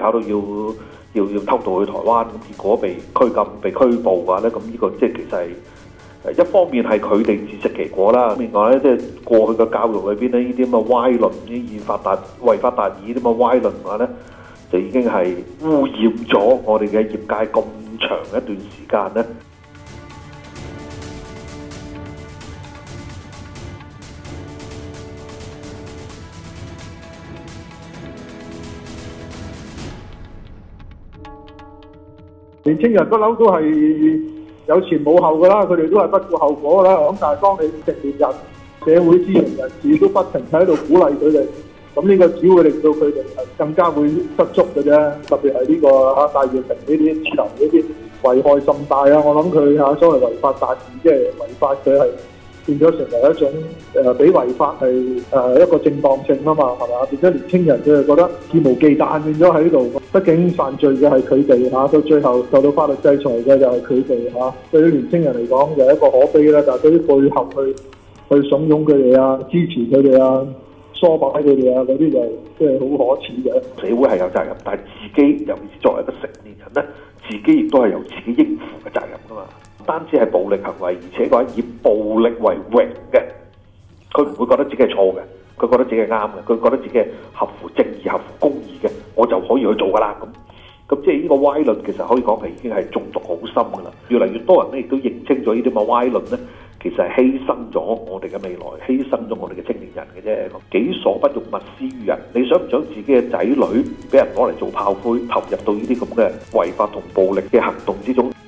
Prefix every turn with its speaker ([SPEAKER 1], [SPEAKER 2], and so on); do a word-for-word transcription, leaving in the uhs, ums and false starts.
[SPEAKER 1] 搞到要要要偷渡去台灣，咁結果被拘禁、被拘捕嘅話咧，咁呢個即係其實係誒一方面係佢哋自食其果啦，另外咧即係過去嘅教育裏邊咧，呢啲咁嘅歪論、呢啲以法達違法達義啲咁嘅歪論嘅話咧，就已經係污染咗我哋嘅業界咁長一段時間咧。
[SPEAKER 2] 年青人不嬲都係有前冇後㗎啦，佢哋都係不顧後果㗎啦。咁但係當你成年人、社會知情人士都不停喺度鼓勵佢哋，咁呢個只會令到佢哋係更加會失足嘅啫。特別係呢個嚇戴耀廷呢啲主流呢啲危害甚大啊！我諗佢嚇所謂違法達義，即係違法佢係變咗成為一種誒，比違法係誒一個正當性啊嘛，係嘛？變咗年青人佢就覺得肆無忌憚變咗喺度。畢竟犯罪嘅係佢哋嚇，到最後受到法律制裁嘅就係佢哋嚇。對於年青人嚟講，就係一個可悲啦。但係對於背後去去慫恿佢哋啊、支持佢哋啊、唆擺佢哋啊嗰啲，就即係好可恥嘅。
[SPEAKER 1] 社會係有責任，但係自己尤其是作為一個成年人咧，自己亦都係有自己應負嘅責任噶嘛。唔單止係暴力行為，而且佢係以暴力為榮嘅，佢唔會覺得自己係錯嘅，佢覺得自己係啱嘅，佢覺得自己係合乎正義、合乎公義嘅，我就可以去做噶啦咁。咁即係呢個歪論其實可以講係已經係中毒好深噶啦。越嚟越多人咧亦都認清咗呢啲咁嘅歪論咧，其實係犧牲咗我哋嘅未來，犧牲咗我哋嘅青年人嘅啫。己所不欲，勿施於人。你想唔想自己嘅仔女俾人攞嚟做炮灰，投入到呢啲咁嘅違法同暴力嘅行動之中？